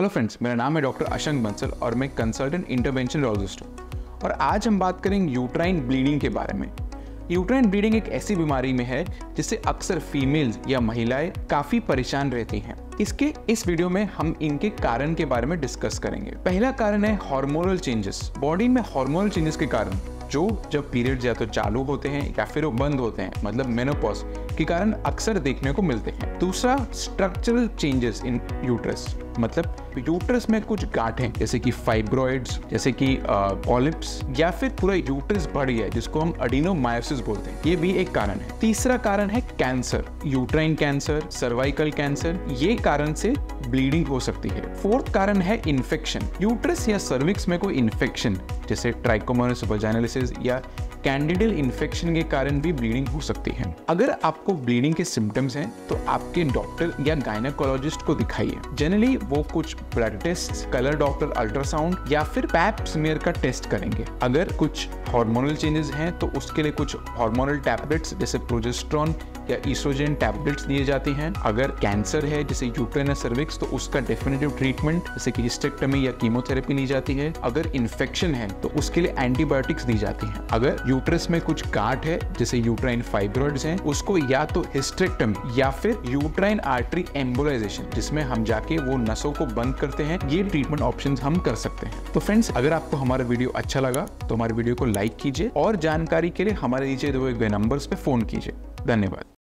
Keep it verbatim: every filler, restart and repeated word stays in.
Hello friends, मेरा नाम है डॉक्टर अशंक बंसल और मैं कंसल्टेंट इंटरवेंशन न्यूरोलॉजिस्ट हूँ। और आज हम बात करेंगे यूट्राइन ब्लीडिंग के बारे में। यूट्राइन ब्लीडिंग एक ऐसी बीमारी में है जिससे अक्सर फीमेल्स या महिलाएं काफ़ी परेशान रहती हैं। इसके इस वीडियो में हम इनके कारण के बारे में डिस्कस करेंगे। पहला कारण है हार्मोनल चेंजेस। बॉडी में हार्मोनल चेंजेस के कारण जो जब पीरियड्स या तो चालू होते हैं या फिर वो बंद होते हैं, मतलब मेनोपॉज के कारण अक्सर देखने को मिलते हैं। दूसरा, स्ट्रक्चरल चेंजेस इन यूट्रस, मतलब यूट्रस में कुछ गांठें जैसे कि फाइब्रॉइड्स, जैसे कि पॉलिप्स या फिर पूरा यूट्रस बढ़ गया जिसको हम एडिनोमायोसिस बोलते हैं, ये भी एक कारण है। तीसरा कारण है cancer, uterine cancer, cervical cancer, ये कारण से ब्लीडिंग हो सकती है। फोर्थ कारण है इन्फेक्शन। यूट्रस या सर्विक्स में कोई इन्फेक्शन जैसे ट्राइकोमोनास वजाइनलिसिस या कैंडिडियल इन्फेक्शन के कारण भी ब्लीडिंग हो सकती है। अगर आपको ब्लीडिंग के सिम्टम्स हैं तो आपके डॉक्टर या गायनेकोलॉजिस्ट को दिखाइए। जनरली वो कुछ blood test, colour Doppler ultrasound या फिर पैप स्मीयर का टेस्ट करेंगे। अगर कुछ हार्मोनल चेंजेस हैं तो उसके लिए कुछ हार्मोनल टैबलेट्स जैसे प्रोजेस्टेरोन या ईस्ट्रोजन टैबलेट्स दिए जाते हैं। अगर कैंसर है जैसे यूट्राइन या सर्विक्स तो उसका डेफिनेटिव ट्रीटमेंट जैसे कि हिस्टेक्टमी या कीमोथेरेपी ली जाती है। अगर इन्फेक्शन है तो उसके लिए एंटीबायोटिक्स दी जाती हैं। अगर यूट्रस में कुछ गांठ है जैसे यूट्राइन फाइब्रॉइड्स हैं, उसको या तो हिस्टेक्टमी या फिर यूट्राइन आर्टरी एम्बोलाइजेशन जिसमें हम जाके वो नसों को बंद करते हैं, ये ट्रीटमेंट ऑप्शंस हम कर सकते हैं। तो फ्रेंड्स, अगर आपको हमारा वीडियो अच्छा लगा तो हमारे वीडियो को लाइक कीजिए और जानकारी के लिए हमारे नीचे दिए गए नंबर्स पे फोन कीजिए। धन्यवाद।